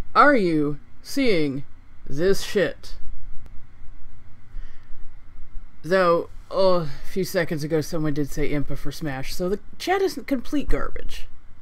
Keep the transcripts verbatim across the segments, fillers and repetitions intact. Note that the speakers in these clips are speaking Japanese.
Are you seeing this shit? Though, oh, a few seconds ago someone did say Impa for Smash, so the chat isn't complete garbage.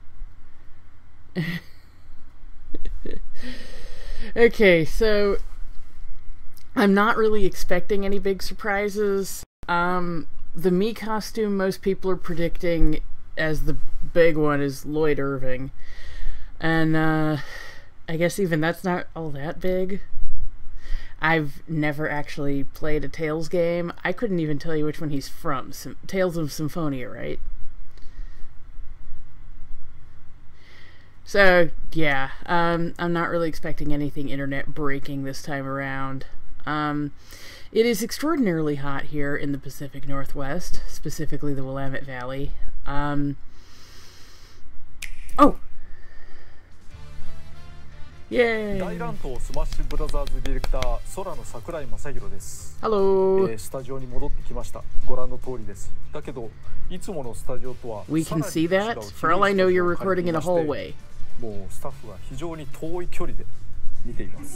Okay, so I'm not really expecting any big surprises. Um, the Mii costume most people are predicting as the big one is Lloyd Irving. And, uh, I guess even that's not all that big. I've never actually played a Tales game. I couldn't even tell you which one he's from. Sym- Tales of Symphonia, right? So, yeah, um, I'm not really expecting anything internet breaking this time around. Um, it is extraordinarily hot here in the Pacific Northwest, specifically the Willamette Valley. Um, oh! Yay! 大乱闘スマッシュブラザーズディレクター空の桜井正宏です。 Hello! えー、スタジオに戻ってきました。ご覧の通りです。だけど、いつものスタジオとは We can see that? For all I know, you're recording in a hallway. もうスタッフは非常に遠い距離で見ています。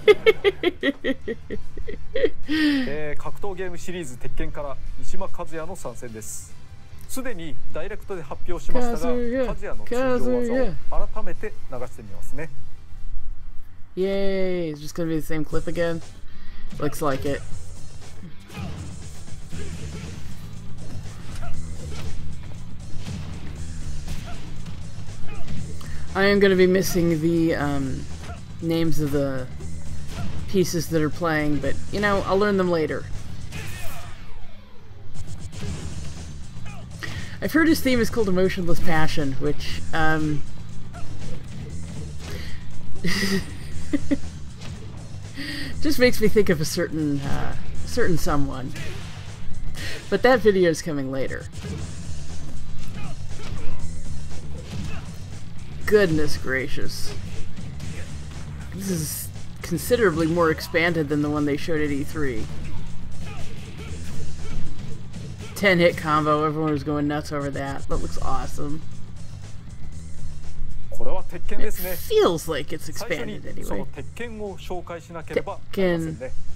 えー、格闘ゲームシリーズ鉄拳から三島和也の参戦です。すでにダイレクトで発表しましたが、和也の通常技を改めて流してみますね。 Yay! It's just gonna be the same clip again. Looks like it. I am gonna be missing the um, names of the pieces that are playing, but you know, I'll learn them later. I've heard his theme is called Emotionless Passion, which, um... just makes me think of a certain, uh, certain someone. But that video is coming later. Goodness gracious. This is considerably more expanded than the one they showed at E three. ten hit combo, everyone was going nuts over that. That looks awesome. It feels like it's expanded anyway. Tekken.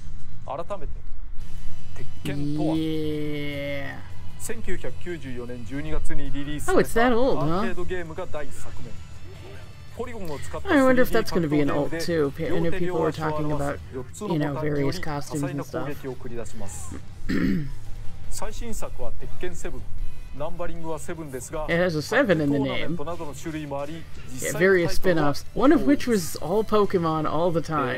Yeah. Oh, it's that old, huh? I wonder if that's going to be an ult too. I know people were talking about, you know, various costumes and stuff. It has a seven in the name. Yeah, various spin-offs, one of which was all Pokemon all the time.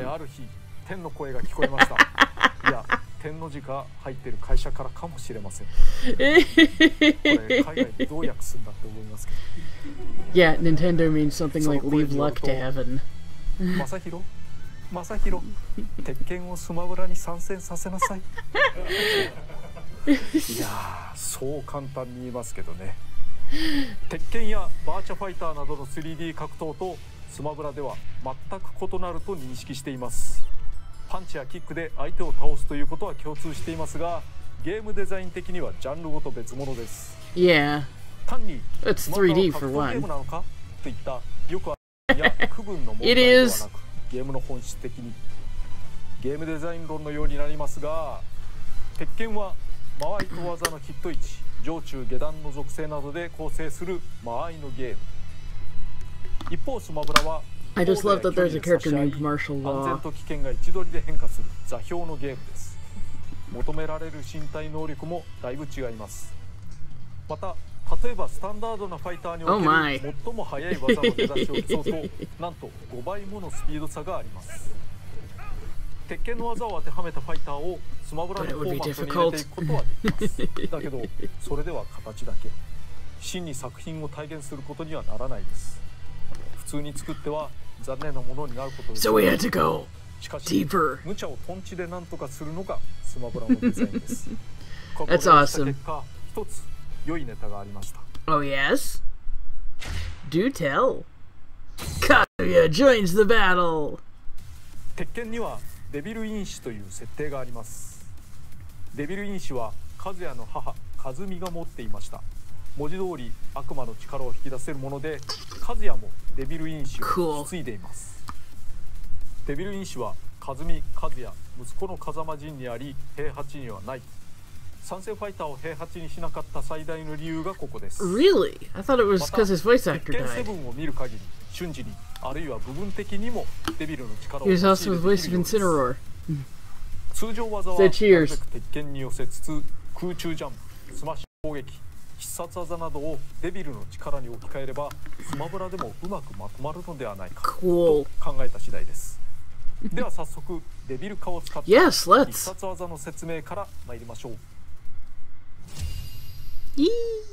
Yeah, Nintendo means something like leave luck to heaven. Masahiro, Masahiro, Tekken をスマブラに参戦させなさい。いやー、そう簡単に言いますけどね。鉄拳やバーチャファイターなどの スリーディー 格闘とスマブラでは全く異なると認識しています。パンチやキックで相手を倒すということは共通していますが、ゲームデザイン的にはジャンルごと別物です。 Yeah. 単に It's スリーディー for one. ゲームなのかといったよくあるや区分の問題ではなく、ゲームの本質的にゲームデザイン論のようになりますが、鉄拳は間合いと技のヒット位置、上中下段の属性などで構成する間合いのゲーム。一方スマブラは I just love that there's a character named Martial Law. 安全と危険が一度りで変化する座標のゲームです。求められる身体能力もだいぶ違います。また例えばスタンダードなファイターにおける最も速い技の出だしを競うとなんとごばいものスピード差があります。鉄拳の技を当てはめたファイターをスマブラのフォーマットに入れていくことはできます。だけどそれでは形だけ真に作品を体現することにはならないです。普通に作っては残念なものになることです。 So we had to go しかし deeper. 無茶をトンチで何とかするのがスマブラのデザインです。 That's awesome. 結果一つ良いネタがありました。 Oh yes? Do tell. Kazuya joins the battle. 鉄拳にはデビル因子という設定があります。デビル因子は和也の母和美が持っていました。文字通り悪魔の力を引き出せるもので、和也もデビル因子を引き継いでいます。 デビル因子は和美和也息子の風間仁にあり平八にはない。参戦ファイターを平八にしなかった最大の理由がここです。 Really? I thought it was because his voice actor 鉄拳セ died. ブンを見る限り瞬時にあるいは部分的にもデビルの力を He was 用い also the る voice of Incineroar. 通常技は Say なる cheers. べく鉄拳に寄せつつ空中ジャンプスマッシュ攻撃必殺技などをデビルの力に置き換えればスマブラでもうまくまとまるのではないか Cool. と考えた次第です。では早速デビル化を使った Yes, let's. 必殺技の説明から参りましょう。 Yee.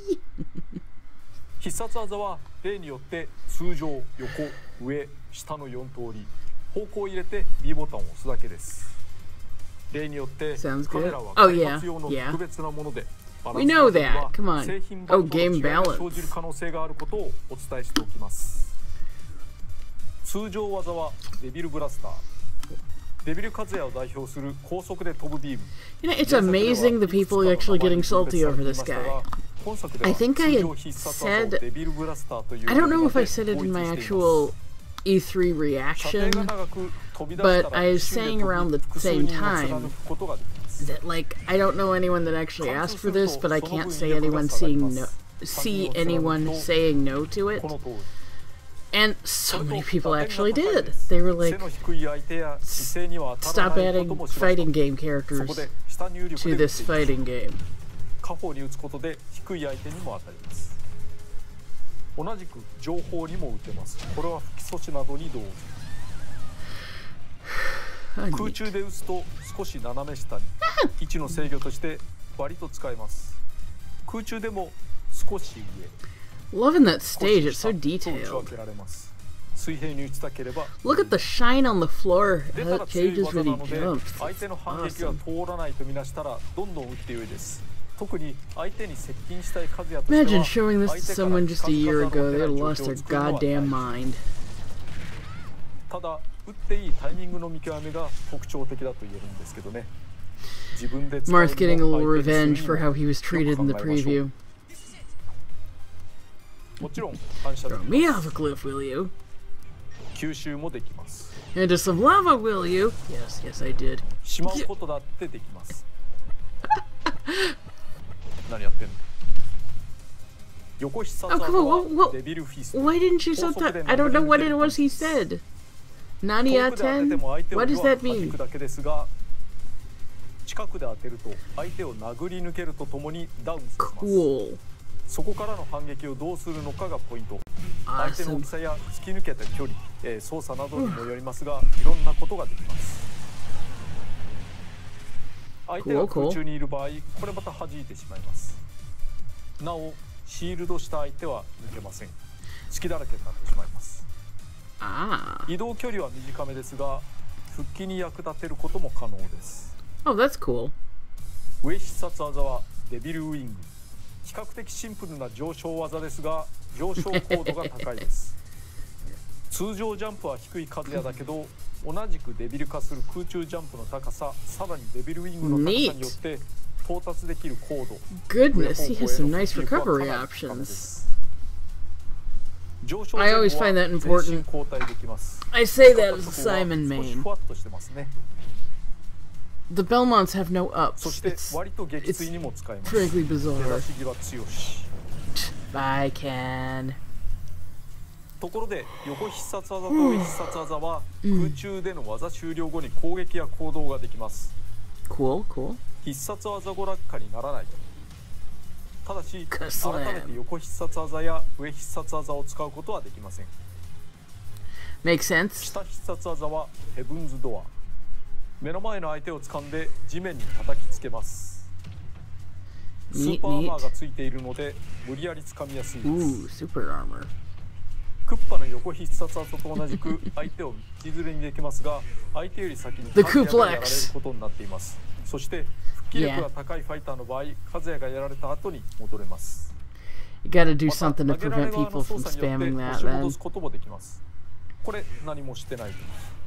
必殺技は例によって通常横上下のよん通り方向を入れて B ボタンを押すだけです。例によってカ Sounds good. メラは Oh, 開 yeah. 発用の Yeah. 特別なもので We know that. バランス Come は on. 製品 Oh, 版との game 違いが balance. 生じる可能性があることをお伝えしておきます。通常技はデビルブラスター。デビルカズヤを代表する高速で飛ぶビーム。 You know, it's amazing the people are actually getting salty over this guy. I think I had said, I don't know if I said it in my actual E three reaction, but I was saying around the same time that, like, I don't know anyone that actually asked for this, but I can't say anyone seeing no, see anyone saying no to it. And so many people actually did. They were like, stop adding fighting game characters to this fighting game. 下方に打つことで低い相手にも当たります。同じく上方にも打てます。これは不基礎値などに同時。空中で打つと少し斜め下に位置の制御として割と使えます。空中でも少し上。 Loving that stage, it's so detailed. Look at the shine on the floor, how it changes when he jumps. Awesome. Imagine showing this to someone just a year ago, they'd have lost their goddamn mind. Marth getting a little revenge for how he was treated in the preview. Throw me off a cliff, will you? Into some lava, will you? Yes, yes, I did. Oh, come on, what, what, why didn't you so t- I don't know what it was he said. Nania ten? What does that mean? Cool. そこからの反撃をどうするのかがポイント。相手の大きさや突き抜けた距離、えー、操作などにもよりますが、いろんなことができます。相手が空中にいる場合、これまた弾いてしまいます。なお、シールドした相手は抜けません。隙だらけになってしまいます。移動距離は短めですが、復帰に役立てることも可能です。 Oh, that's cool. 上必殺技はデビルウィング。 比較的シンプルな上昇技ですが上昇高度が高いです。通常ジャンプは低い数やだけど同じくデビル化する空中ジャンプの高ささらにデビルウィングの高さによって到達できる高度 Goodness, he has some nice recovery options. I always find that important. I say that as a Simon main. The Belmonts have no ups. It's, it's frankly bizarre. Bye, Ken. ところで横必殺技と上必殺技は空中での技終了後に攻撃や行動ができます。 Cool, cool. 必殺技後落下にならない。ただし改めて横必殺技や上必殺技を使うことはできません。 Makes sense. 下必殺技はヘブンズドア。 目の前の相手を掴んで地面に叩きつけます。スーパーアーマーがついているので無理やり掴みやすいです。 Ooh, super armor. クッパの横必殺技と同じく相手を道連れにできますが、相手より先にカズヤがやられることになっています。そして復帰力が高いファイターの場合、カズヤがやられた後に戻れます。 You gotta do something to prevent people from spamming that, then. 戻すこともできます。これ何もしてない。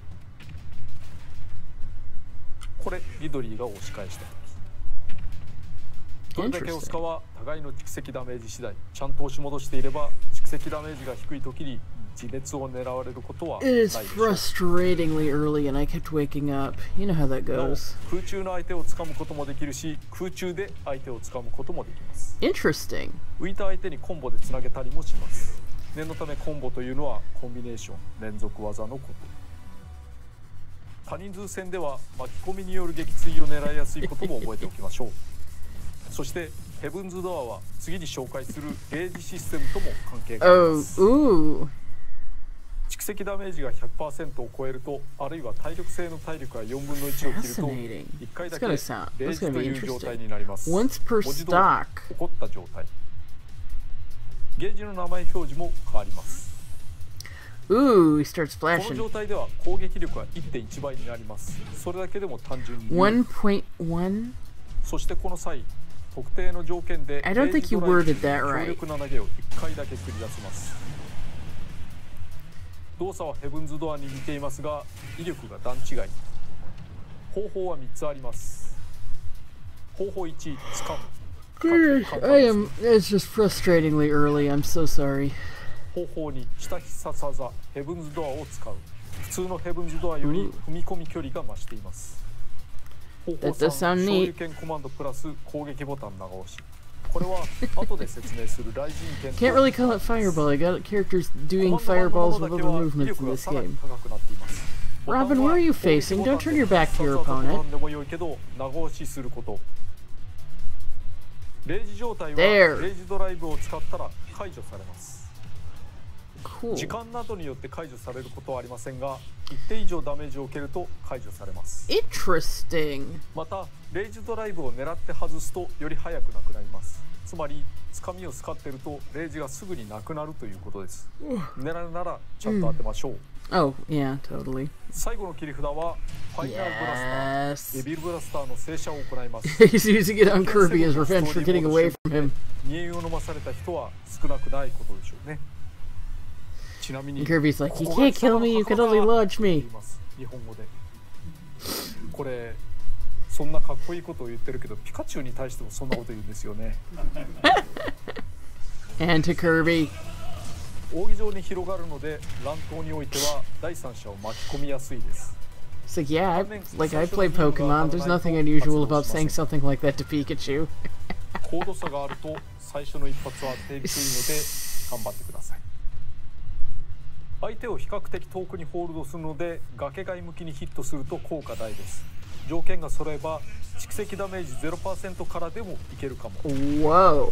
これリドリーが押し返した時。どれだけ押すかは互いの蓄積ダメージ次第。ちゃんと押し戻していれば蓄積ダメージが低い時に自滅を狙われることは It ないで is しょう。 frustratingly early and I kept waking up. You know how that なお goes. 空中の相手を掴むこともできるし、空中で相手を掴むこともできます。 Interesting. 浮いた相手にコンボでつなげたりもします。念のためコンボというのはコンビネーション、連続技のこと。他人数戦では巻き込みによる撃墜を狙いやすいことも覚えておきましょう。そしてヘブンズドアは次に紹介するゲージシステムとも関係がありま Oh, す。 ooh. 蓄積ダメージが ひゃくパーセント を超えると、あるいは体力性の体力がよんぶんのいちを切ると Fascinating. いっかいだ It's け gonna レ sound. ー That's ジ gonna と be いう状態 interesting. になります Once per 文字通り stock. 起こった状態。ゲージの名前表示も変わります。 Ooh, he starts この flashing. 状態では攻撃力は いってんいち 倍になります。それだけでも単純に有利。 one point one? そしてこの際、特定の条件で I don't think you worded that 強 right. 力な投げをいっかいだけ繰り出せます。動作はヘブンズドアに似ていますが、威力が段違い。方法はみっつあります。方法いち、掴む。 Goodness, I am. It's just frustratingly early. I'm so sorry. 方法に下必殺技ヘブンズドアを使う。普通のヘブンズドアより踏み込み距離が増しています。方法 That does さん、 sound 昇 neat. 竜拳コマンドプラス攻撃ボタン長押し。これは後で説明する雷神剣 Can't really call it fireball. I got characters doing fireballs with other movements in this game. Robin, where are you facing? Don't turn your back to your opponent. 長押しすること。レイジ状態は There. レイジドライブを使ったら解除されます。 Cool. 時間などによって解除されることはありませんが、一定以上ダメージを受けると解除されます。 Interesting. またレイジドライブを狙って外すとより早くなくなります。つまりつかみを使っているとレイジがすぐになくなるということです。狙うならちゃんと当てましょう。 Oh, yeah, totally. 最後の切り札はファイナルブラスター、 Yes. デビルブラスターの静車を行います。 He's using it on Kirby as revenge for getting away from him. 煮えを飲まされた人は少なくないことでしょうね。ちなみに And Kirby's like, こ you こが can't kill me, you can only lodge と言い me. ます日本語で。これそんなかっこいいことを言ってるけど、ピカチュウに対してもそんなこと言うんですよね。 And to Kirby. 扇状に広がるので乱闘においては第三者を巻き込みやすいです。 It's like, yeah, I, like I play Pokemon. There's nothing unusual about saying something like that to Pikachu. 高度差があると最初の一発は当てにくいので頑張ってください。相手を比較的遠くにホールドするので崖外向きにヒットすると効果大です。条件が揃えば蓄積ダメージ ゼロパーセント からでもいけるかも。 Whoa.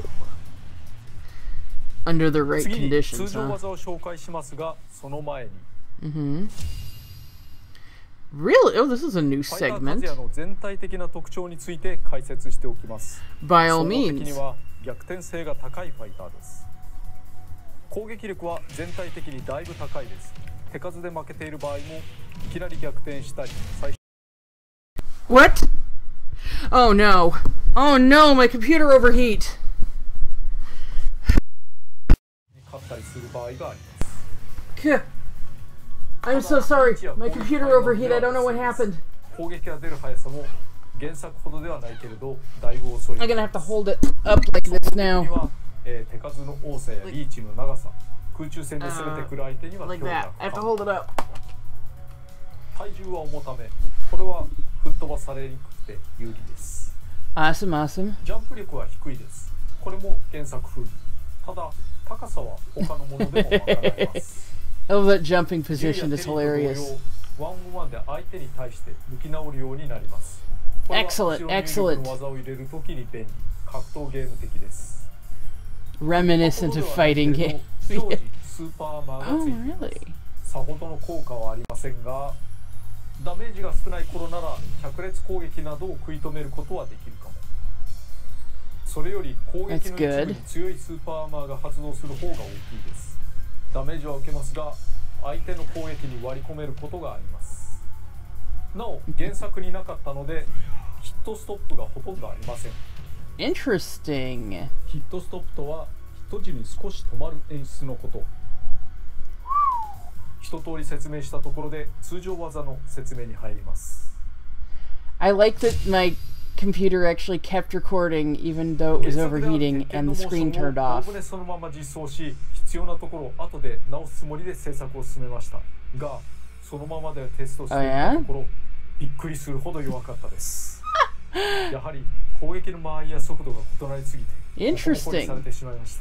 Under the right 次に conditions, 通常 huh? 技を紹介しますが、その前に Mm-hmm. Really? Oh, this is a new ファイターカズ segment. ヤの全体的な特徴について解説しておきます。 By 総 all 合的に means. は逆転性が高いファイターです。攻撃力は全体的にだいぶ高いです。手数で負けている場合もいきなり逆転したり、最初 What? Oh no. Oh no, my computer overheat. に勝ったりする場合があります。 Kuh. I'm so sorry. My computer overheat. I don't know what happened. 攻撃が出る速さも原作ほどではないけれどだいぶ遅い。 I'm gonna have to hold it up like this に now. は、えー手数の多さやリーチの長さ、空中戦で攻めてくる相手には Like 強 that. 打 I have to が hold it up. 体重は重ため、これは吹っ飛ばされにくくて有利です。 Awesome, awesome. ジャンプ力は低いです。これも原作風。ただ高さは他のものでも賄えます。 Oh, that jumping 銃や position テ is リーと同様 hilarious. ワンオンワンで相手に対して向き直るようになります。これは Excellent, 後ろ入力 excellent. の技を入れるときに便利。格闘ゲーム的です。 Reminiscent of fighting game. 常時スーパーアーマーが Oh, ついています。 really? さほどの効果はありませんが、ダメージが少ない頃なら百列攻撃などを食い止めることはできるかも。それより攻撃の一部に強いスーパーアーマーが発動する方が大きいです。ダメージは受けますが、相手の攻撃に割り込めることがあります。なお原作になかったのでヒットストップがほとんどありません。 Interesting. ヒットストップとはヒット時に少し止まる演出のこと。一通り説明したところで通常技の説明に入ります。 I like that my computer actually kept recording even though it was overheating and the screen turned おお off. むねそのまま実装し、必必要なところ後で直すつもりで制作を進めましたが、そのままでテストしていたところ、びっくりするほど弱かったです。やはり攻撃の間合いや速度が異なりすぎてボコボコにされてしまいました。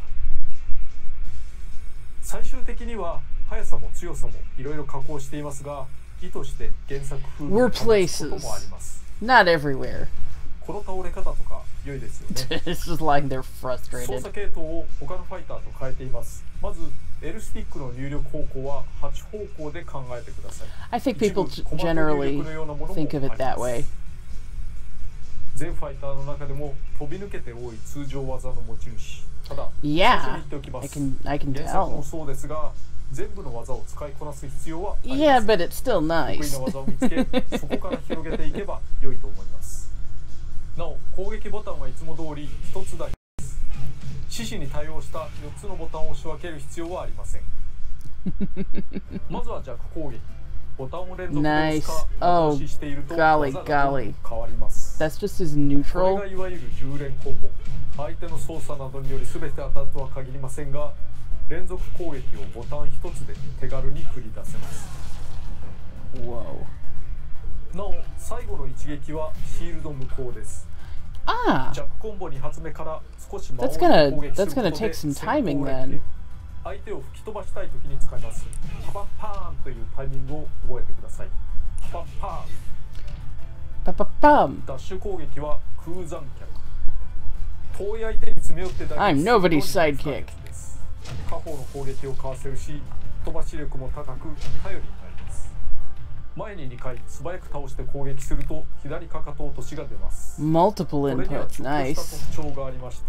最終的には速さも強さもいろいろ加工していますが、意図して原作風に保つこともあります。 Not everywhere. この倒れ方とか良いですよね。 It's just like they're frustrated. 操作系統を他のファイターと変えています。まず L スティックの入力方向ははち方向で考えてください。 I think people generally think of it that way. 全ファイターの中でも飛び抜けて多い通常技の持ち主。ただ、 Yeah, I can, I can 原作も tell. そうですが、全部の技を使いこなす必要はありません。 Yeah, but it's still 得意 nice. な技を見つけ、そこから広げていけば良いと思います。なお、攻撃ボタンはいつも通りひとつだけです。獅子に対応したよっつのボタンを仕分ける必要はありません。まずは弱攻撃。ボタンを連続で押すか、後押ししていると技が変わります。 That's just as これ neutral. がいわゆるじゅう連コンボ。相手の操作などにより全て当たるとは限りませんが、連続攻撃をボタンひとつで手軽に繰り出せます。 Whoa. なお、最後の一撃はシールド無効です。 Ah, 弱コンボに発目から少し間を that's 置いて gonna 攻撃す that's ること gonna で take some 先 timing 行 then. で相手を吹き飛ばしたい時に使います。パパッパーンというタイミングを覚えてください。パパッパーン。 Pa pa pum. ダッシュ攻撃は空残脚。遠い相手に詰め寄って打撃 I'm するのに nobody's 使う sidekick. やつです。下方の攻撃をかわせるし、飛ばし力も高く頼りになります。前ににかい素早く倒して攻撃すると左かかと落としが出ます。 Multiple これにはちょっ inputs. とした Nice. 特徴がありまして、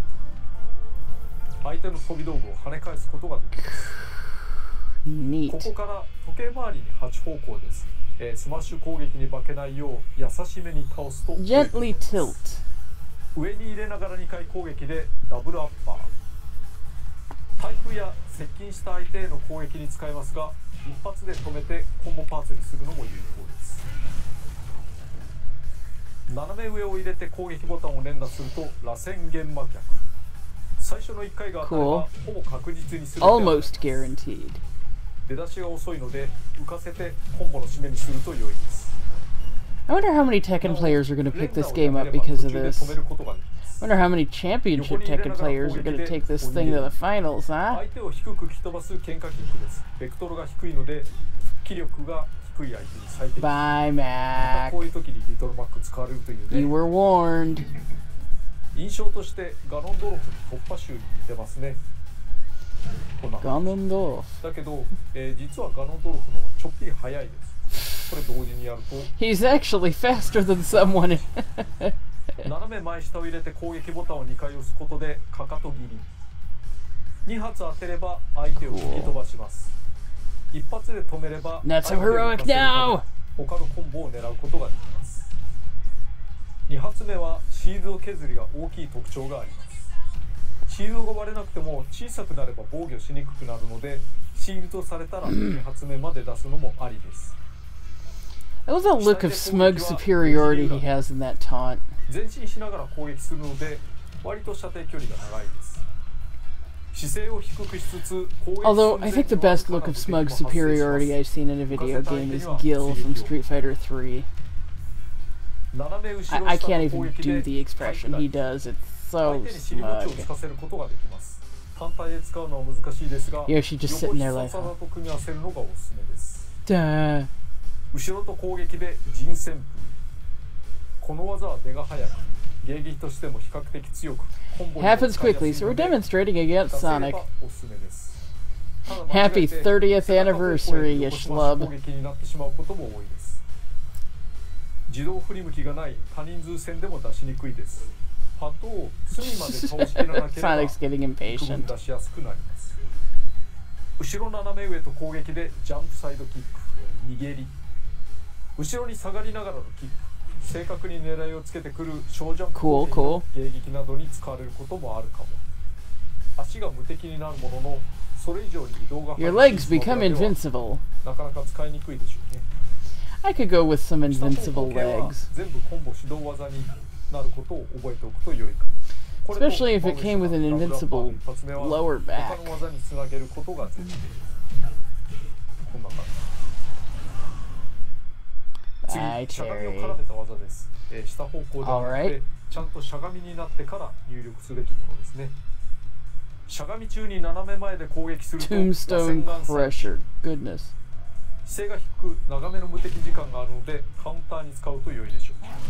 相手の飛び道具を跳ね返すことができます。 Neat. ここから時計回りにはち方向です。えースマッシュ攻撃に負けないよう優しめに倒すと Gently tilt. 上に入れながらにかい攻撃でダブルアッパー。対空や接近した相手への攻撃に使えますが、一発で止めてコンボパーツにするのも有効です。斜め上を入れて攻撃ボタンを連打すると螺旋玄魔脚。最初のいっかいが当たれば Cool. ほぼ確実にする。 Almost guaranteed. 出だしが遅いので浮かせてコンボの締めにすると良いです。 I wonder how many Tekken players are going to pick this game up because of this. 止めることができます。 I wonder how many championship Tekken players are going to take this thing to the finals, huh? 相手を低く吹き飛ばす喧嘩キックです。ベクトルが低いので気力が低い相手に最適。 Bye, また Mac. こういう時にリトルマック使われるという You ね。 were warned. 印象としてガノンドロフの突破集に似てますね。こんな Ganondorf. だけど、えー実はガノンドロフのちょっぴり速いです。これ同時にやると He's actually faster than someone. 斜め前下を入れて攻撃ボタンをにかい押すことでかかと切り。に発当てれば相手を吹き飛ばします。一発で止めれば Not so 相手を heroic 浮かせるため now. 他のコンボを狙うことができます。に発目はシールド削りが大きい特徴があります。シールドが割れなくても小さくなれば防御しにくくなるので、シールドされたらに発目まで出すのもありです。 That was a look of smug superiority he has in that taunt. 前進しながら攻撃するので割と射程距離が長いです。姿勢を低くしつつ攻撃 Although I think the best look of smug superiority I've seen in a video game is Gil from Street Fighter three. I, I can't even do the expression he does. It's so smug. Yoshi just sitting there like, duh. 後ろと攻撃で陣旋風。この技は出が速く、迎撃としても比較的強く、コンボにも Happens 使いやす quickly, い so の we're で demonstrating against 出せれ Sonic. ばおすすめです。ただ間違え Happy て thirtieth 背中方向へ anniversary, you 横スマッシュ schlub. 攻撃になってしまうことも多いです。自動振り向きがない多人数戦でも出しにくいです。パッドを隅まで倒しきらなければ Sonic's getting 幾分 impatient. 出しやすくなります。後ろ斜め上と攻撃でジャンプサイドキック、逃げり。後ろに下がりながらのキック、正確に狙いをつけてくる小ジャンプ Cool, cool. 迎撃などに使われることもあるかも。足が無敵になるものの、それ以上に移動が Your legs become invincible. なかなか使いにくいでしょうね。 I could go with some 下方 invincible 向系は legs. 全部コンボ指導技になることを覚えておくと良いかも。 Especially if it came with an invincible lower back. Bye, Terry. Alright. ちゃんとしゃがみになってから入力すべきものですね。しゃがみ中に斜め前で攻撃すると Tombstone Crusher. Goodness. 姿勢が低く長めの無敵時間があるのでカウンターに使うと良いでしょ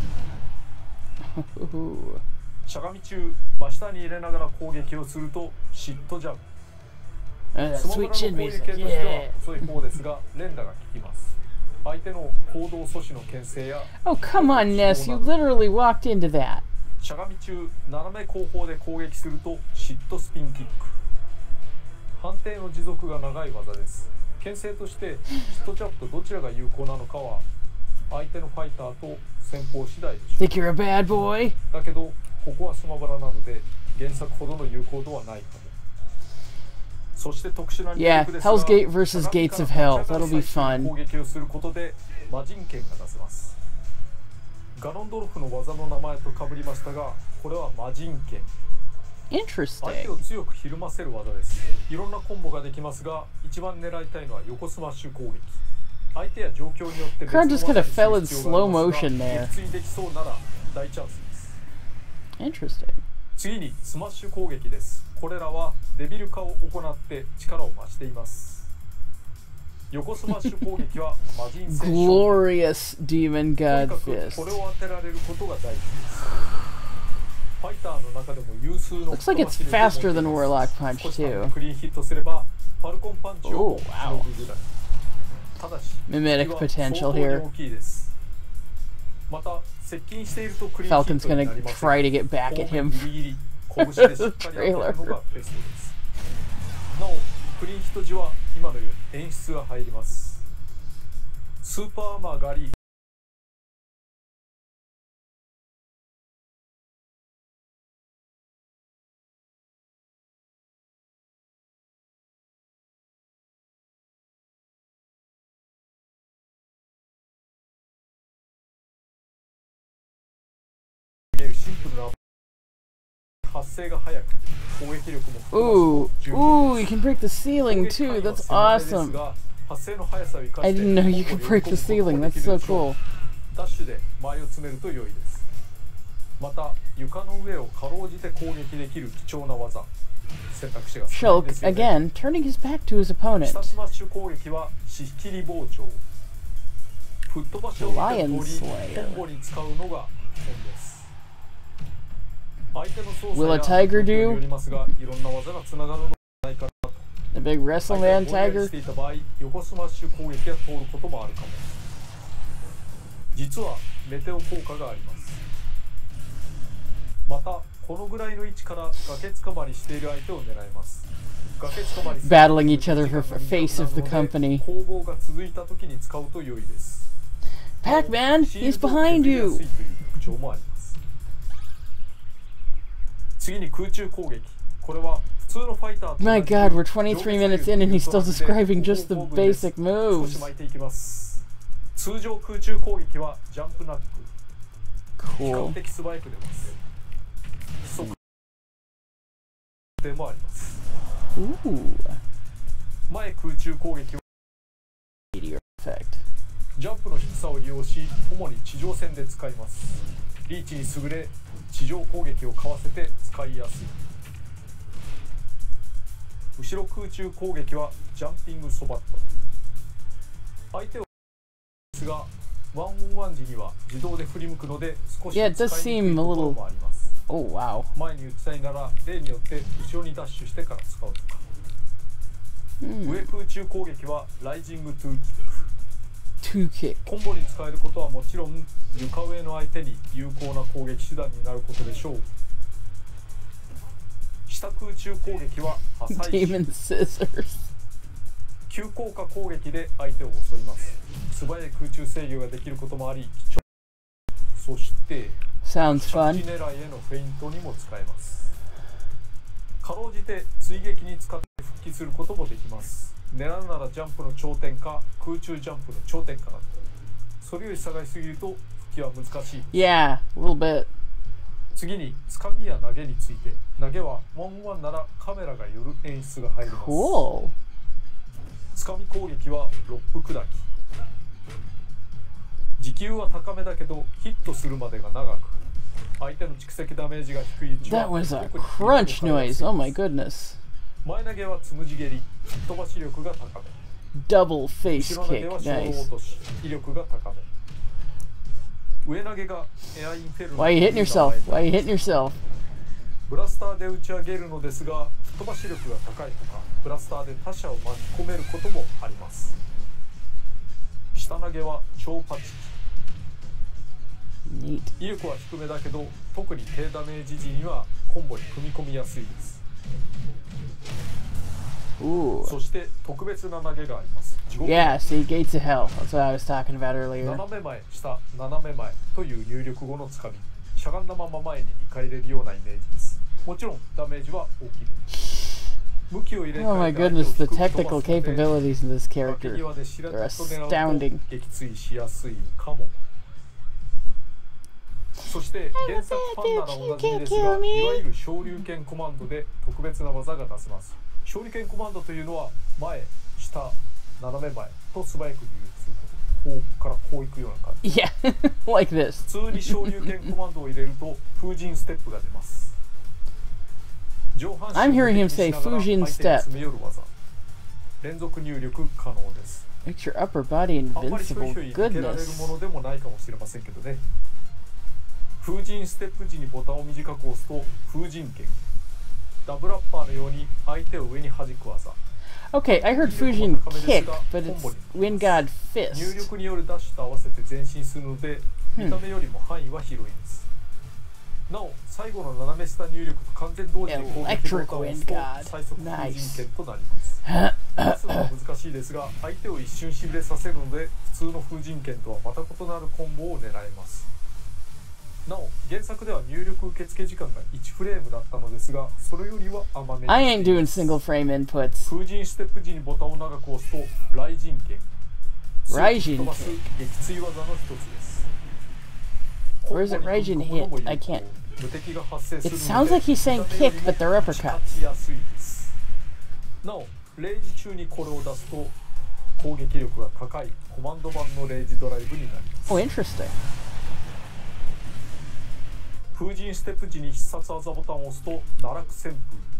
う。しゃがみ中真下に入れながら攻撃をするとシットジャブ。スモブラの攻撃系としては遅い方ですが連打が効きます。相手の行動阻止の牽制や Oh, come on, Ness. You literally walked into that. しゃがみ中斜め後方で攻撃するとシットスピンキック。判定の持続が長い技です。牽制としてシットジャブとどちらが有効なのかは相手のファイターと戦法次第でしょう。 Think you're a bad boy? だけどここはスマブラなので原作ほどの有効度はないかも。そして特殊な入力ですが Yeah, Hell's Gate versus Gates of Hell. That'll be fun. 攻撃をすることで魔人剣が出せます。ガノンドルフの技の名前と被りましたが、これは魔人剣。相手を Interesting. 強くひるませる技です。いろんなコンボができますが、一番狙いたいのは横スマッシュ攻撃。相手や状況によって別の Crowd just kind of 技 fell に in する必要 slow がありますが、 motion there. 撃墜できそうなら大チャンスです。 Interesting. 次にスマッシュ攻撃です。これらはデビル化を行って力を増しています。横スマッシュ攻撃は魔人戦勝。 Glorious Demon と God にかく Fist. これを当てられることが大事です。ファイターの中でも有数の Looks like it's faster than Warlock Punch 少しで too. もクリーンヒットすればファルコンパンチを Oh, し wow. のぐぐらい。ただし Mimetic 敵は potential 相当に here. 大きいです。また接近しているとクリーンヒッ Falcon's トに gonna なりません。 try to get back at 後 him. 面ギリギリ拳でしっかり当てるのがベストです。なおクリーンヒット時は今のように演出が入ります。スーパーアーマーがありシンプルな発生が早く攻撃力も Ooh, ooh, you can break the ceiling too. That's awesome. I didn't know you could break the ceiling. That's so cool. ダッシュで前を詰めると良いです。また床の上をかろうじて攻撃できる貴重な技。選択肢が少ないですよね。 Shulk again turning his back to his opponent. 下スマッシュ攻撃はし切り包丁。吹っ飛ばしを見て通りコンボに使うのが本です。 Will a tiger do? The big wrestle man tiger? 横スマッシュ攻撃が通ることもあるかも。実はメテオ効果があります。またこのぐらいの位置から崖つかまりしている相手を狙います。崖つかまり Battling each other for face of the company. 攻防が続いた時に使うと良いです。 Pac-Man, he's behind you. 次に空中攻撃。これは普通のファイターと My god, we're twenty-three minutes in and he's still describing just the basic moves. 少し巻いていきます。通常空中攻撃はジャンプナック。比較 Cool. 的素早く出ます。速度もあります。 Ooh. 前空中攻撃は Meteor effect. ジャンプの低さを利用し、主に地上戦で使います。リーチに優れ、地上攻撃をかわせて使いやすい。後ろ空中攻撃はジャンピングソバット。相手をですが、ワンオンワン時には自動で振り向くので少し Yeah, it does 使いにく seem い a ところ little. もあります。 Oh, wow. 前に打ちたいなら例によって後ろにダッシュしてから使うとか。 Hmm. 上空中攻撃はライジングトゥーキック。 Two kick. コンボに使えることはもちろん床上の相手に有効な攻撃手段になることでしょう。下空中攻撃は破砕 Demon scissors. 急降下攻撃で相手を襲います。素早い空中制御ができることもあり貴重。そして Sounds 着地 fun. 狙いへのフェイントにも使えます。かろうじて追撃に使って復帰することもできます。狙うならジャンプの頂点か空中ジャンプの頂点から。それより下がりすぎると復帰は難しい。 Yeah, a little bit. 次につかみや投げについて、投げはワンワンならカメラが寄る演出が入ります。 Cool. つかみ攻撃はロップ砕き。時給は高めだけどヒットするまでが長く、相手の蓄積ダメージが低いうちは That was a crunch noise. Oh my goodness. 前投げはつむじ蹴り、飛ばし力が高め。 Double face 後ろ投げ kick. は小落 Nice. とし、威力が高め。上投げがエアインフェルノ。 Why are you hitting yourself? Why are you hitting yourself? ブラスターで打ち上げるのですが、飛ばし力が高いほか、ブラスターで他者を巻き込めることもあります。下投げは超パチキ。 Neat. 威力は低めだけど、特に低ダメージ時にはコンボに組み込みやすいです。 Ooh. そして特別な投げがあります。地獄 Yeah, see, Gates of Hell. That's what I was talking about earlier. 斜め前、下、斜め前という入力後のつかみ。しゃがんだまま前ににかい入れるようなイメージです。もちろんダメージは大きめ。武器を入れ替えて Oh my goodness, the technical capabilities in this character. They're astounding. 撃墜しやすいかも。そして原作ファンならおなじみですが、いわゆる昇竜拳コマンドで特別な技が出せます。昇竜拳コマンドというのは前、下、斜め前と素早く入力すること。こうからこういくような感じ。 Yeah, like this. 普通に昇竜拳コマンドを入れると風神ステップが出ます。上半身 I'm hearing him say 風神 step. 詰め寄る技。連続入力可能です。 Makes your upper body あんまりひょ invincible. いひょい抜けられるも Goodness. のでもないかもしれませんけどね。風神ステップ時にボタンを短く押すと風神拳。ダブルアッパーのように相手を上に弾く技。 Okay, I heard Fujin kick, but it's Wind God 入 fist. 力によるダッシュと合わせて前進するので、見た目よりも範囲は広いです。なお、最後の斜め下入力と完全同時に攻撃ボタンを押すと最速風神拳となります。出すのは難しいですが、相手を一瞬しびれさせるので、普通の風神拳とはまた異なるコンボを狙えます。なお、原作では入力受付時間がいちフレームだったのですが、それよりは甘めに。 I ain't doing single frame inputs. 風神ステップ時にボタンを長く押すと雷神拳。 Raijin 飛ばす撃墜技の一つです。 Where is it Raijin hit? I can't. It sounds like he's saying kick, but they're uppercuts. なお、レイジ中にこれを出すと攻撃力が高いコマンド版のレイジドライブになります。 Oh, interesting. 風神ステップ時に必殺技ボタンを押すと奈落旋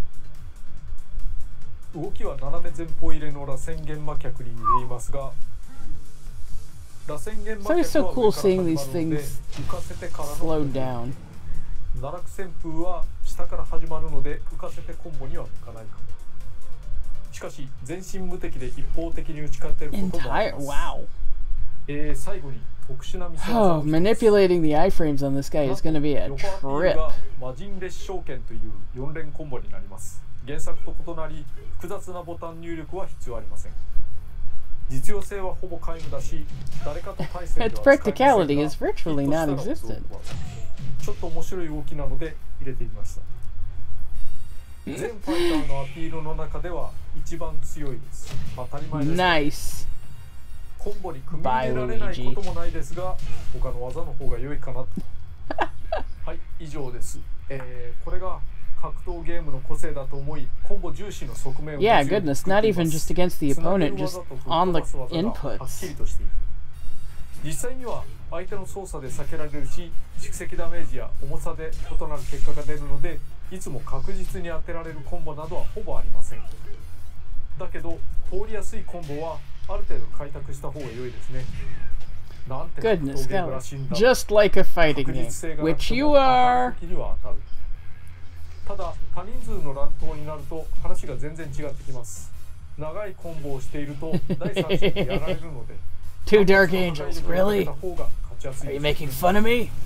風。動きは斜め前方入れの螺旋玄魔脚に似ていますが、螺旋玄魔脚は It's so cool 上から始 seeing まる these ので things 浮かせてからの slowed down. 奈落旋風は下から始まるので浮かせてコンボには向かないかも。しかし全身無敵で一方的に打ち勝てることもあり Entire ます。 wow. えー、最後に特殊なミス技 Oh, を manipulating the iframes on this guy is going to be a 横アピール trip. が魔人列将剣というよん連コンボになります。原作と異なり複雑なボタン入力は必要ありません。実用性はほぼ皆無だし、誰かと対戦では Its 使えませんが、 practicality is virtually ヒットしたら non-existent. ちょっと面白い動きなので入れてみました。全ファイターのアピールの中では一番強いです。当たり前です。 Nice. コンボに組み入れられないこともないですが、他の技の方が良いかな。はい、以上です。えー、これが格闘ゲームの個性だと思い、コンボ重視の側面を Yeah, goodness, not even just against the opponent, just on the はっきり inputs. としている。実際には相手の操作で避けられるし、蓄積ダメージや重さで異なる結果が出るので、いつも確実に当てられるコンボなどはほぼありません。だけど通りやすいコンボはある程度開拓した方が良いですね。なんて格闘 Goodness, ゲーム that ら was しいんだ。 just like a fighting 確 game, 実性がなく which て you も当た are. る時には当たる。ただ多人数の乱闘になると話が全然違ってきます。長いコンボをしていると第三者にやられるので Two Dark Angels, really? 方が勝ちやすい Are で you す。 making fun of me?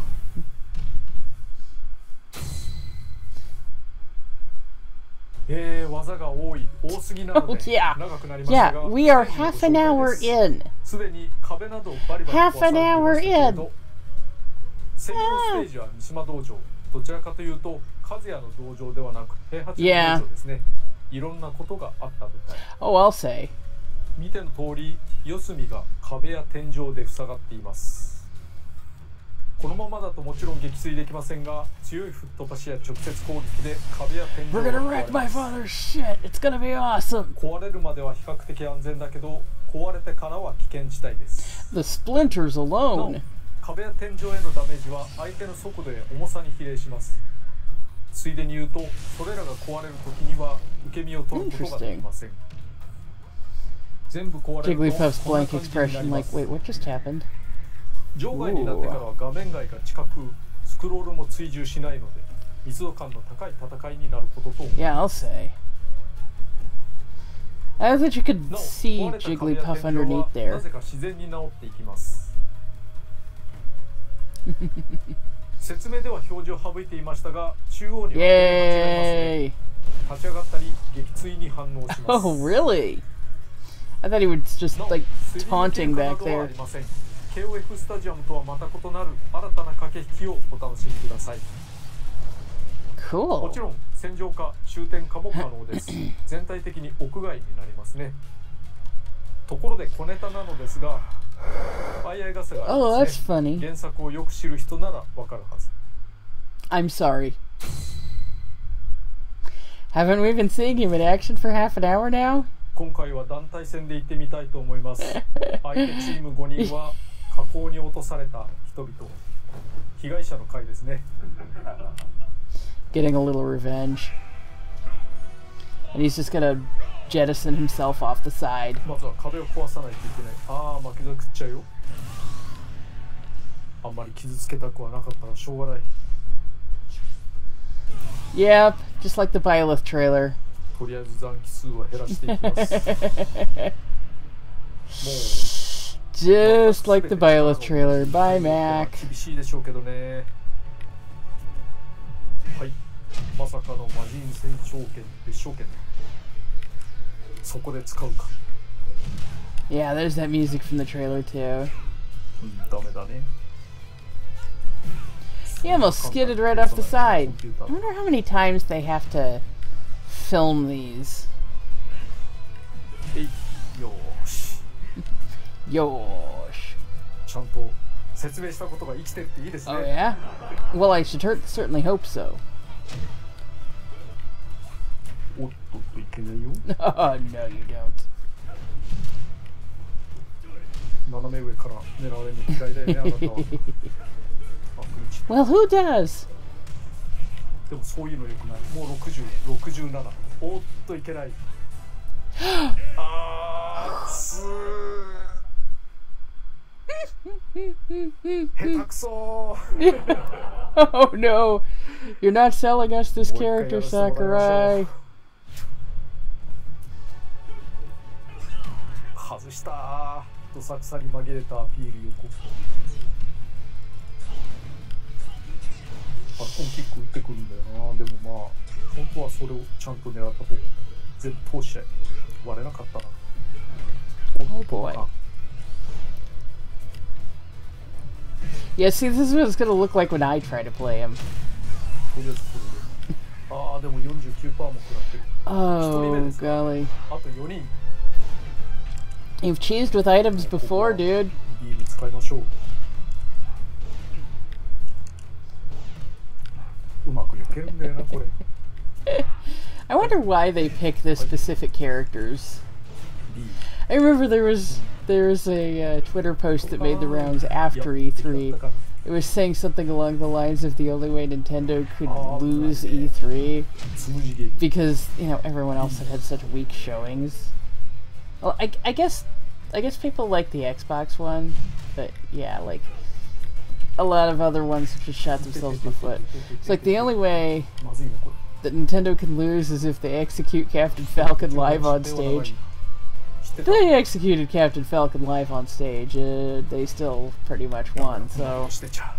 えー、技が多い、多すぎなの Oh, で yeah. 長くなりましたが、 Yeah, we are half an hour in. すでに壁などをバリバリ Half an hour 壊されていましたけれど、専用ステージは三島道場。どちらかというと、和也の道場ではなく、平八の道場ですね。いろんなことがあったみたい。 Oh, I'll say. 見ての通り、四隅が壁や天井で塞がっています。 このままだともちろん撃墜できませんが、強い吹っ飛ばしや直接攻撃で壁や天井が We're gonna 壊れ wreck my ます。 father's shit. It's gonna be awesome. 壊れるまでは比較的安全だけど、壊れてからは危険地帯です。 The splinters なお alone. 壁や天井へのダメージは相手の速度や重さに比例します。ついでに言うと、それらが壊れる時には受け身を取ることができません。全部壊れると Jigglypuff's こんな blank 感じになり expression ま like, す。 wait, what just happened? 場外になってからは画面外が近く、スクロールも追従しないので、密度感の高い戦いになることと思います。 Yeah, I'll say. I thought you could なお、 see 壊れた壁や Jigglypuff 天井は underneath な there. ぜか自然に治っていきます。説明では表示を省いていましたが、中央には間違いますね。 Yay! 立ち上がったり撃墜に反応します。 Oh, really? I thought he was just なお like スリーディー 変 taunting 化な back どはあ there. りません。ケーオーエフ スタジアムとはまた異なる新たな駆け引きをお楽しみください。も Cool. ちろん戦場か終点かも可能です。全体的に屋外になりますね。ところで小ネタなのですが、相合い傘があり Oh, ま that's すね。 funny. 原作をよく知る人ならわかるはず。 I'm sorry. Haven't we been seeing him in action for half an hour now? 今回は団体戦で行ってみたいと思います。相手チームごにんは火口に落とされた人々、被害者の会ですね。 Getting a little revenge. And he's just gonna jettison himself off the side. まずは壁を壊さないといけない。ああ、負けざ食っちゃうよ。あんまり傷つけたくはなかったらしょうがない。 Yep, just like the Byleth trailer. とりあえず残機数は減らしていきます。もう Just like the Byleth trailer. Bye, Mac. 厳しいでしょうけどね。はい。まさかの魔人戦勝権別称権。そこで使うか。 Yeah, there's that music from the trailer too. うん、ダメだね。 He almost skidded right off the side. I wonder how many times they have to film these. えい、よーし。 Yosh. ちゃんと説明したことが生きてるっていいですね。 Oh, yeah? Well, I should hurt, certainly hope so. おっとっといけないよ。 Oh, no, you don't. 斜め上から狙われるの嫌いだよね、あなたは。あ、グリチ。 Well, who does? でもそういうのよくない。もうろくじゅう、ろくじゅうなな。おっといけない。あー、すー。下手くそー。 Oh, no. You're not selling us this もう一回や character, らせてもらいましょう。 Sakurai. 外したー。どさくさに紛れたアピール横。バットンキック打ってくるんだよな。でもまあ本当はそれをちゃんと狙った方が全部通しちゃい割れなかったな。 Oh, boy. Yeah, see, this is what it's gonna look like when I try to play him. とりあえずこれで。ああでも よんじゅうきゅうパーセント も食らってる。 Oh, golly. あとよにん。 You've cheesed with items before, dude. ビール使いましょう。うまく避けるんだよなこれ。 I wonder why they pick this specific characters. I remember there was there was a uh, Twitter post that made the rounds after E three. It was saying something along the lines of the only way Nintendo could lose E three because, you know, everyone else had had such weak showings. Well, I, I guess I guess people like the Xbox one, but yeah, like a lot of other ones have just shot themselves in the foot. It's like the only way that Nintendo can lose is if they execute Captain Falcon live on stage. They executed Captain Falcon live on stage. Uh, they still pretty much won, so.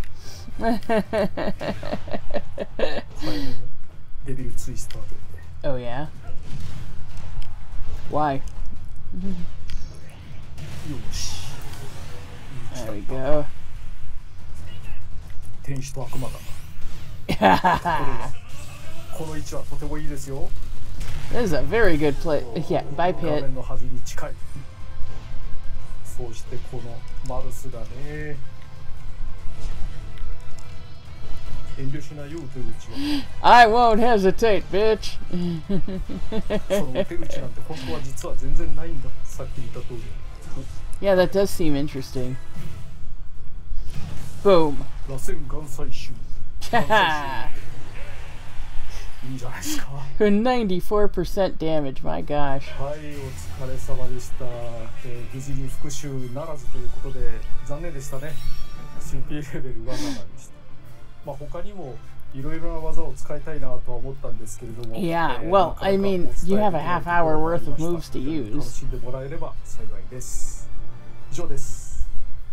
Oh yeah? Why? There we go. 天使と悪魔だ。この位置はとてもいいですよ。 This is a very good play. Yeah, bye Pit. 画面の端に近い。そうしてこのマルスがね。 遠慮しないよう手打ちは。 I won't hesitate, bitch. その手打ちなんて本当は実は全然ないんだ。さっき言った通り。 Yeah, that does seem interesting. Boom. 螺旋岩採集。いいじゃないですか。 ninety-four percent damage, my gosh. はい、お疲れ様でした。えー、無事に復讐ならずということで残念でしたね。シーピー レベルじゅうななでした。まあ他にもいろいろな技を使いたいなとは思ったんですけれども。 Yeah, well, I mean, you have a half hour worth of moves to use. 楽しんでもらえれば幸いです。以上です。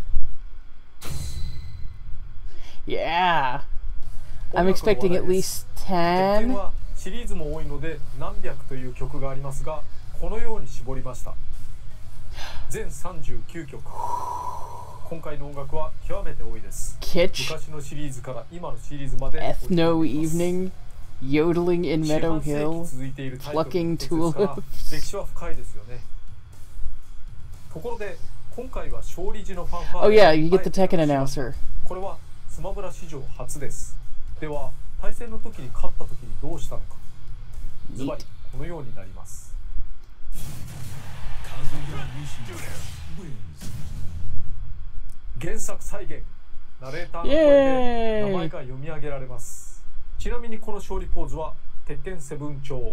Yeah. I'm expecting at least ten. シリーズも多いので何百という曲がありますが、このように絞りました。全さんじゅうきゅうきょく。今回の音楽は極めて多いです。 Kitsch, 昔のシリーズから今のシリーズまで Ethno Evening, Yodeling in Meadow Hill, Plucking Tulips. 歴史は深いですよね。ところで今回は勝利時のファンファー Oh yeah, you get the Tekken announcer. これはスマブラ史上初です。では対戦の時に勝った時にどうしたのか。ズバリこのようになります。原作再現。ナレーターの声で名前が読み上げられます。ちなみにこの勝利ポーズは鉄拳セブン調。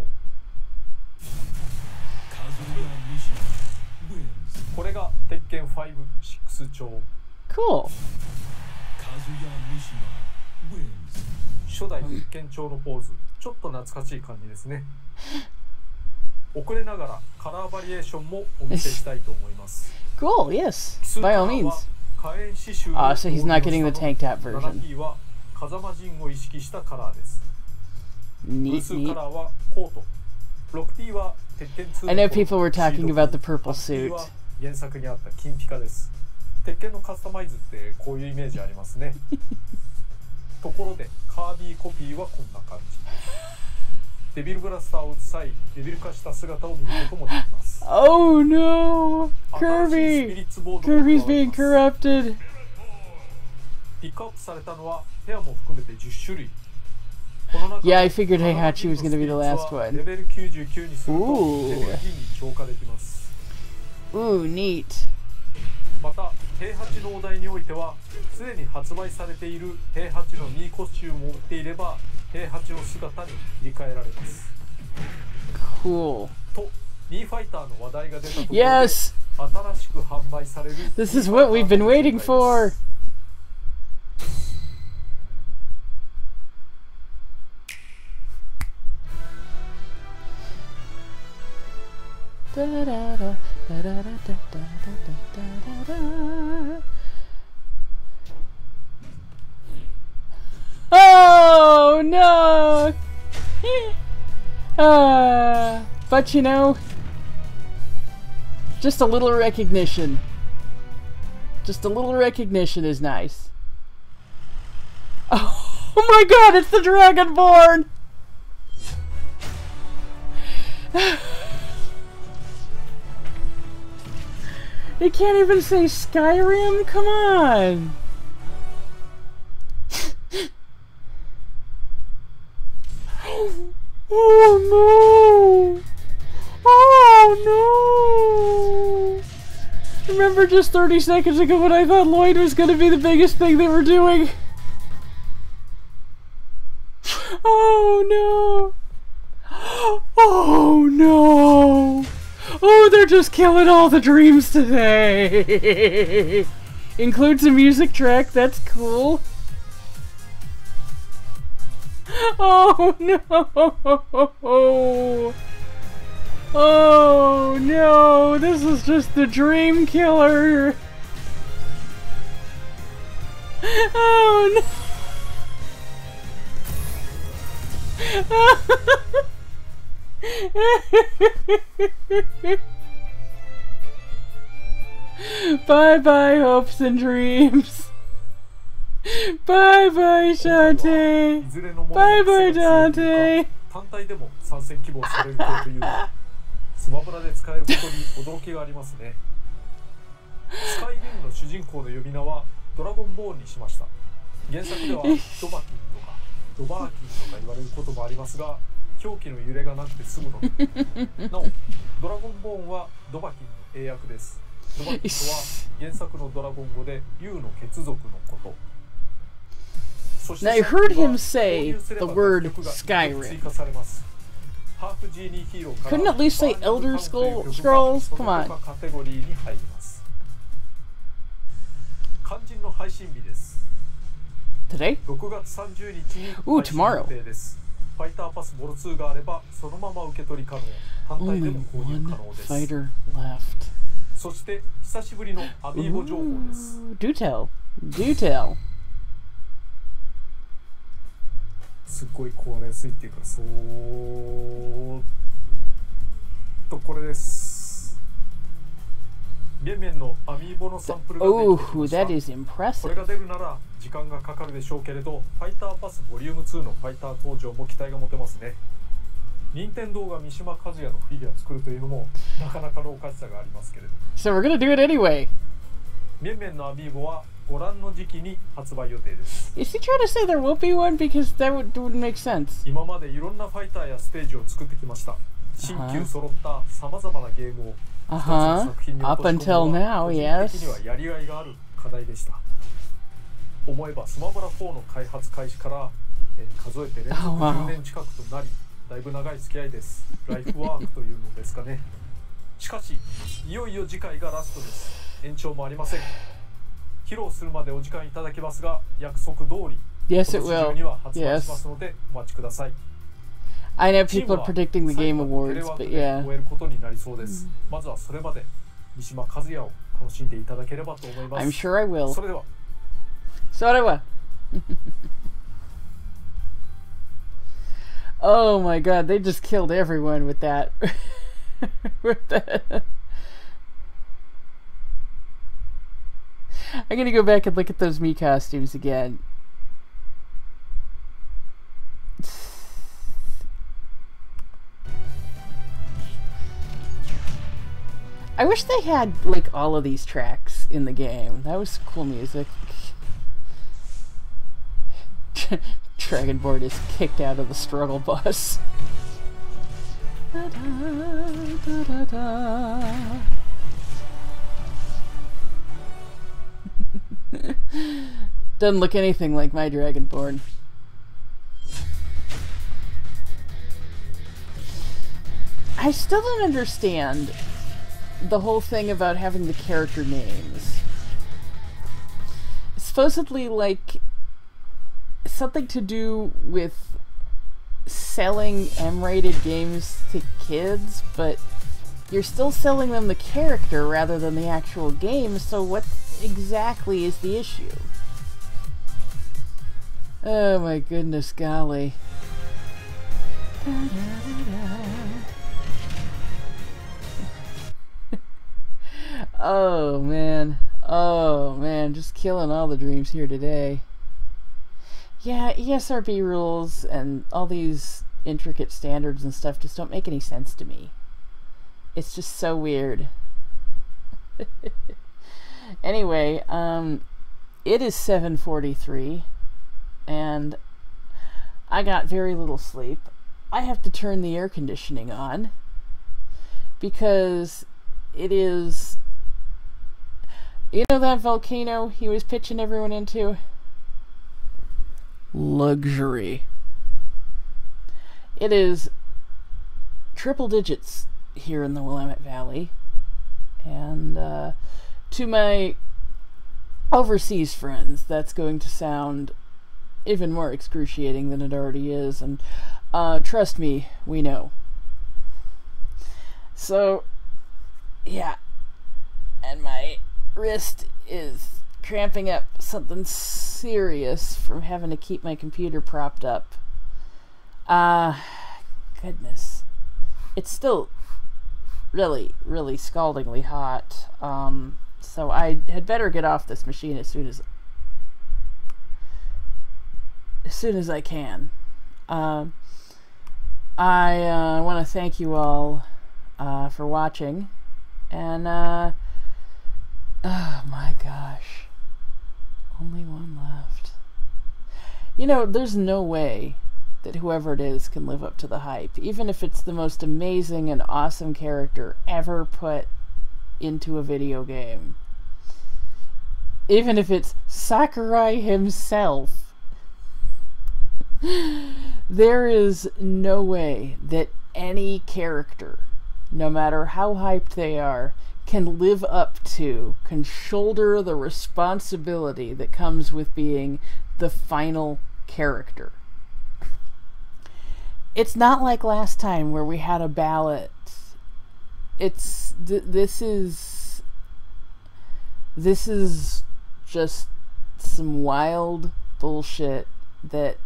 これが鉄拳ファイブ、シックス調。 Cool. 初代鉄拳調のポーズ、ちょっと懐かしい感じですね。遅れながらカラーバリエーションもお見せしたいと思います。 Cool, yes, by all means. 火炎刺繍 Ah, so he's not getting the tank tap なな version. ピー は風間陣を意識したカラーです。 Neat, 偶数カ neat. ラーはコート。 ろくピー は鉄拳ツー I know people were talking about the purple はちピー suit. は原作にあった金ピカです。鉄拳のカスタマイズってこういうイメージありますね。ところでカービィコピーはこんな感じ。デビルブラスターを打つ際、デビル化した姿を見ることもできます。 Oh no! 新しいスピ Kirby! リッツボードも加 Kirby's わり being ます。 corrupted. ピックアップされたのはペアも含めてじゅっしゅるい。この中 Yeah, I figured Heihachi was going to be the last レ one. ベルきゅうじゅうきゅうにすると Ooh. レベル D に超過できます。 Ooh, neat. また平八のお題においてはすでに発売されている平八のミーコスチュームを持っていれば平八の姿に切り替えられます。 Cool. とミーファイターの話題が出たところで Yes! 新しく販売される This is what we've been waiting for. Da-da-da, da-da-da-da-da-da-da-da. Oh no! uh, but you know, just a little recognition. Just a little recognition is nice. Oh, oh my god, it's the Dragonborn! They can't even say Skyrim? Come on! Oh no! Oh no! Remember just thirty seconds ago when I thought Lloyd was gonna be the biggest thing they were doing? Oh no! Oh no! Oh, they're just killing all the dreams today! Includes a music track, that's cool. Oh no! Oh no! This is just the dream killer! Oh no! Bye bye hopes and dreams. Bye bye Shantae. Bye bye Dante. 単体でも参戦希望されるというスマブラで使えることに驚きがありますね。スカイリムの主人公の呼び名はドラゴンボーンにしました。原作ではヒトバキンとかドバーキンとか言われることもありますが、表記の揺れがなくて済むのでなおドラゴンボーンはドバキンの英訳です。ドバキンとは原作のドラゴン語で竜の血族のこと。 Now I heard him say the word Skyrim. Couldn't at least say Elder Scrolls? Come on. 肝心の配信日です。 Today? ろくがつさんじゅうにちに Ooh, 配信 tomorrow. 予定です。ファイターパスボロツーがあればそのまま受け取り可能。単体で Only も購入 one 可能です。 fighter left. そして久しぶりのアミーボ情報です。 Ooh, do tell. Do tell. すっごい壊れやすいっていうか、そーっとこれです。現面のアミーボのサンプルが出てきました。 Oh, that is impressive. これが出るなら時間がかかるでしょうけれど、ファイターパスボリュームツーのファイター登場も期待が持てますね。任天堂が三島和也のフィギュアを作るというのもなかなかのおかしさがありますけれど。 So we're gonna do it anyway. 面々のアミーボはご覧の時期に発売予定です。 Is he trying to say there won't be one? Because that would, wouldn't make sense. 今までいろんなファイターやステージを作ってきました。新旧揃ったさまざまなゲームを一つの作品に落とし込むのは個人的にはやりがいがある課題でした。思えばスマブラフォーの開発開始から、えー、数えて連続じゅうねん近くとなり、だいぶ長い付き合いです。ライフワークというのですかね。しかしいよいよ次回がラストです。延長もありません。披露するまでお時間いただけますが、約束通り Yes, it 今年中 will. には発売しま Yes. すのでお待ちください。 I know people are predicting the Game Awards, but yeah. 終えることになりそうです。まずはそれまで三島和也を楽しんでいただければと思います。 I'm sure I will. それでは。 So do I. Oh my god, they just killed everyone with that. With that. I'm gonna go back and look at those Mii costumes again. I wish they had like all of these tracks in the game. That was cool music. Dragonborn is kicked out of the struggle bus. Da, da, da, da, da. Doesn't look anything like my Dragonborn. I still don't understand the whole thing about having the character names. Supposedly, like, something to do with selling M-rated games to kids, but you're still selling them the character rather than the actual game, so what exactly is the issue? Oh my goodness golly. Da, da, da, da. Oh man. Oh man, just killing all the dreams here today. Yeah, E S R B rules and all these intricate standards and stuff just don't make any sense to me. It's just so weird. Anyway, um, it is seven forty-three, and I got very little sleep. I have to turn the air conditioning on, because it is... You know that volcano he was pitching everyone into? Luxury. It is triple digits here in the Willamette Valley, and uh, to my overseas friends, that's going to sound even more excruciating than it already is, and uh, trust me, we know. So, yeah, and my wrist is cramping up something serious from having to keep my computer propped up. Ah, uh, goodness. It's still really, really scaldingly hot. Um, so I had better get off this machine as soon as as soon as I can. Um, I uh, want to thank you all uh, for watching, and uh, oh my gosh, only one left. You know, there's no way that whoever it is can live up to the hype, even if it's the most amazing and awesome character ever put into a video game. Even if it's Sakurai himself. There is no way that any character, no matter how hyped they are, can live up to, can shoulder the responsibility that comes with being the final character. It's not like last time where we had a ballot. It's, th this is, this is just some wild bullshit that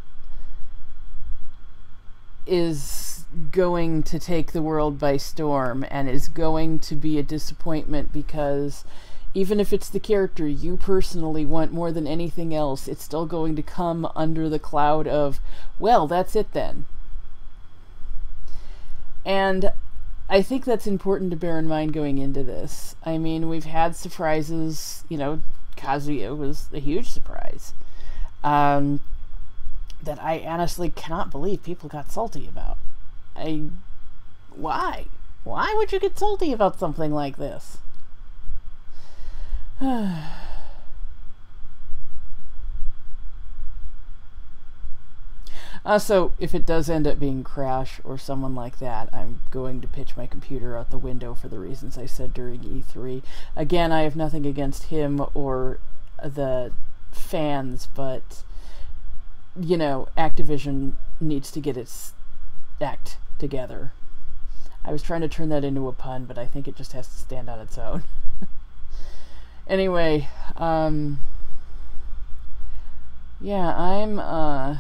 is going to take the world by storm and is going to be a disappointment, because even if it's the character you personally want more than anything else, it's still going to come under the cloud of, well, that's it then. And I think that's important to bear in mind going into this. I mean, we've had surprises. You know, Kazuya was a huge surprise. Um, that I honestly cannot believe people got salty about. I... Why? Why would you get salty about something like this? Also, if it does end up being Crash or someone like that, I'm going to pitch my computer out the window for the reasons I said during E three. Again, I have nothing against him or the fans, but, you know, Activision needs to get its act together. I was trying to turn that into a pun, but I think it just has to stand on its own. Anyway, um... yeah, I'm, uh...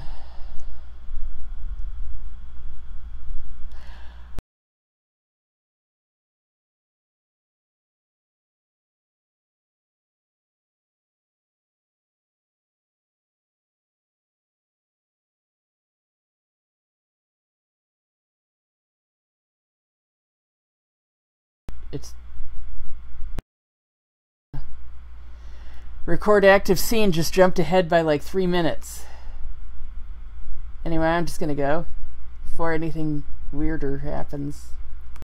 it's record active scene just jumped ahead by like three minutes. Anyway, I'm just gonna go before anything weirder happens.